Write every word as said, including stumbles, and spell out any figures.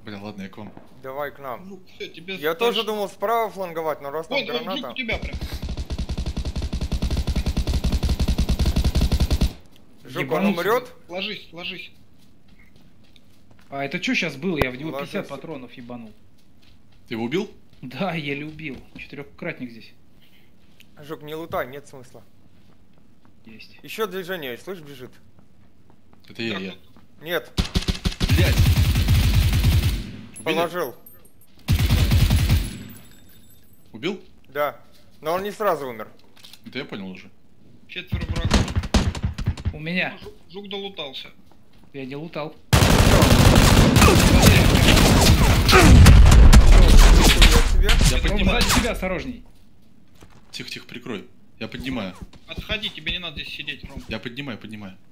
Блин, ладно, я к вам. Давай к нам. Жук, всё, тебе Я дальше... тоже думал справа фланговать, но раз там Вот, вот, граната... жук у тебя прям. Жук, он умрет? Ложись, ложись. А это что сейчас было? Я в него Ложись. пятьдесят патронов ебанул. Ты его убил? Да, еле убил. Четырехкратник здесь. Жук, не лутай, нет смысла. Есть. Еще движение, слышь, бежит. Это я, я. Нет, Блять! положил. Убил? Да. Но он не сразу умер. Это я понял уже. Четверо врагов. У меня. Жук, жук долутался. Я не лутал. Тебе? Я Ром, поднимаю. сзади тебя, осторожней. Тихо, тихо, прикрой. Я поднимаю. Отходи, тебе не надо здесь сидеть, Ром. Я поднимаю, поднимаю.